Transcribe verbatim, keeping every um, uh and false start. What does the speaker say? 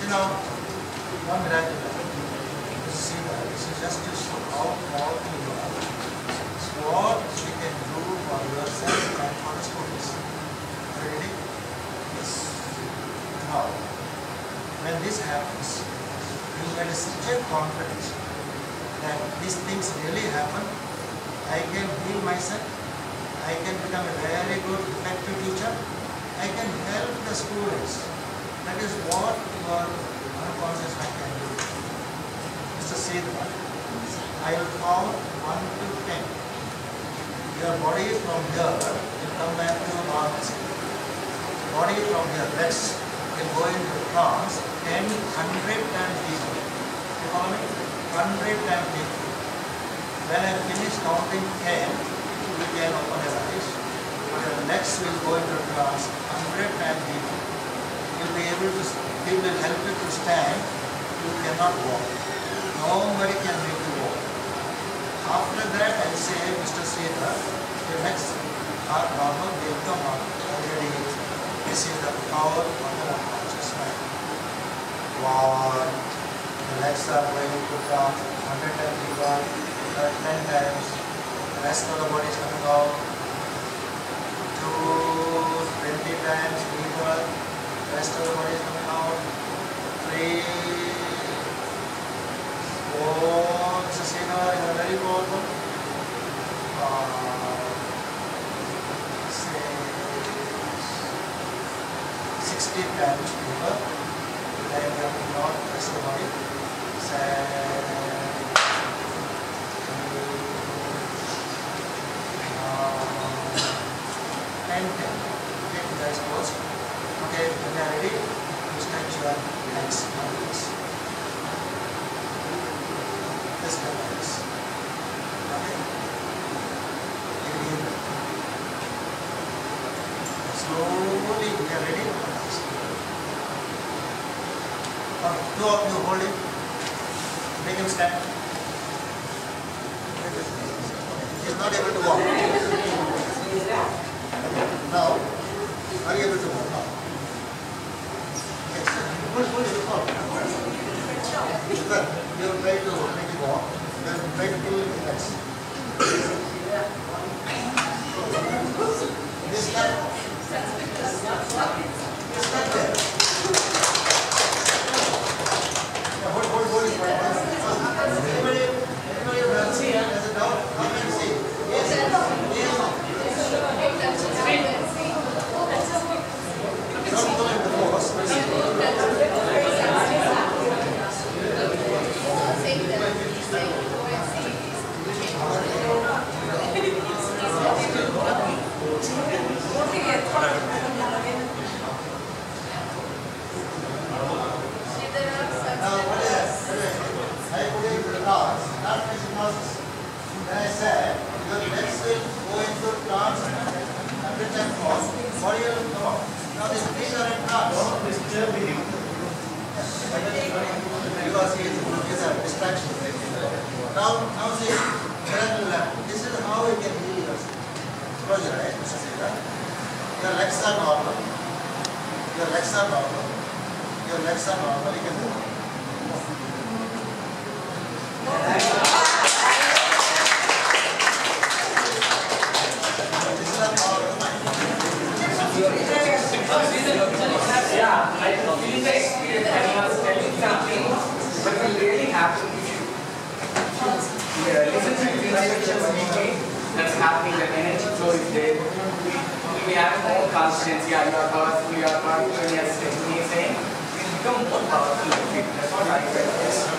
now, one miracle. See that this is just to show how powerful you are. What we can do for yourself and for the students. Ready? Yes. Now, when this happens, you get such a confidence that these things really happen. I can heal myself. I can become a very good, effective teacher. I can help the students. That is what your unconscious mind can do. Mister Sidha, I will count one to ten. Your body from here will come back to normalcy. Body from here, legs will go into trance ten, one hundred times deeper. You follow me? one hundred times deeper. When I finish counting ten, you can open your eyes. Your legs will go into trance one hundred times deeper. You will be able to, it will help you to stand. You cannot walk. Nobody can make you walk. After that, I say, Mister Sridhar, your legs are normal, they come up already. This is the power of the unconscious mind. One, the legs are going to come one hundred times deeper, ten times. The rest of the body is coming out. Two, twenty times deeper. The rest of the body is coming out. Three, four. Mister Sridhar, you are very powerful. Five, six, sixty times deeper. Then you have to knock the rest of the body. Seven, and ten. Okay, that's closed. Okay, when you are ready, you stretch your legs like this. Just like this. Okay? Again. Slowly, we are ready. Or two of you hold him. Make him stand. He is not able to walk. Now, are you able to walk now? Yes, pull, pull it out. You try to make it walk, then try to pull it next. This time, this time there. Yeah, hold, hold, hold it right now. Anybody, anybody have a doubt? How can you see? Yes, yes. Don't go into force. Now, what is I put it into the class, not facing muscles. Then I said, your legs will go into trance and return force. Body will come out. Now, these feet are in trance. Don't disturb him. Because he is, he is a distraction. Now, now see, this is how we can heal yourself. Close your eyes, Mister Sridhar. Your legs are normal. Your legs are normal. Your legs are normal. You can move. This is the power of the mind. Yeah, I feel the experience and I was telling something, but it will really happen if you yeah, listen to the instructions speaking that's happening, the energy flow is there. We will have more confidence, yeah, you are powerful, you are powerful, yes, saying, we become more powerful. That's what I felt.